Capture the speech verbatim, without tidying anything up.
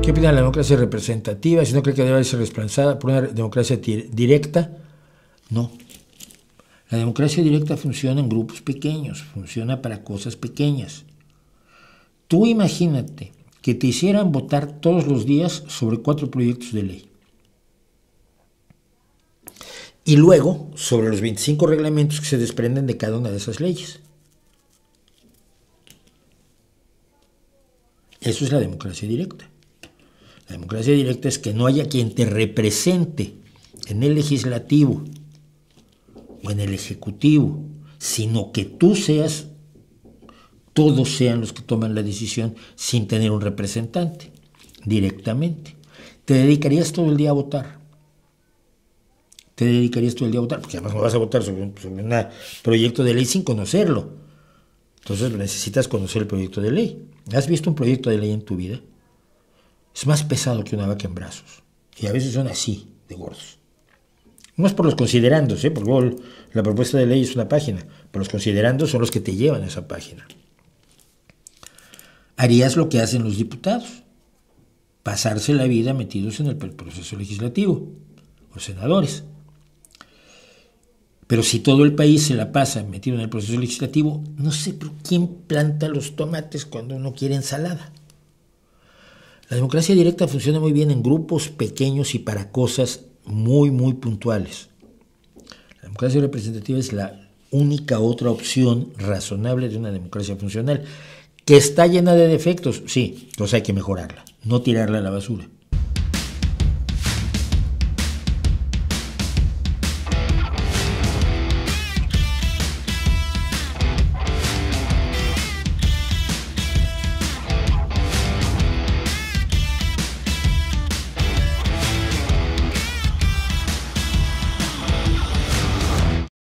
¿Qué opina de la democracia representativa? Si no cree que debe ser reemplazada por una democracia directa, no. La democracia directa funciona en grupos pequeños, funciona para cosas pequeñas. Tú imagínate que te hicieran votar todos los días sobre cuatro proyectos de ley. Y luego sobre los veinticinco reglamentos que se desprenden de cada una de esas leyes. Eso es la democracia directa. La democracia directa es que no haya quien te represente en el legislativo o en el ejecutivo, sino que tú seas, todos sean los que toman la decisión sin tener un representante directamente. Te dedicarías todo el día a votar. Te dedicarías todo el día a votar, porque además no vas a votar sobre un, sobre un proyecto de ley sin conocerlo. Entonces necesitas conocer el proyecto de ley. ¿Has visto un proyecto de ley en tu vida? Es más pesado que una vaca en brazos. Y a veces son así, de gordos. No es por los considerandos, ¿eh? Porque luego la propuesta de ley es una página, pero los considerandos son los que te llevan a esa página. Harías lo que hacen los diputados, pasarse la vida metidos en el proceso legislativo, los senadores. Pero si todo el país se la pasa metido en el proceso legislativo, no sé por quién planta los tomates cuando uno quiere ensalada. La democracia directa funciona muy bien en grupos pequeños y para cosas muy, muy puntuales. La democracia representativa es la única otra opción razonable de una democracia funcional, que está llena de defectos, sí, entonces hay que mejorarla, no tirarla a la basura.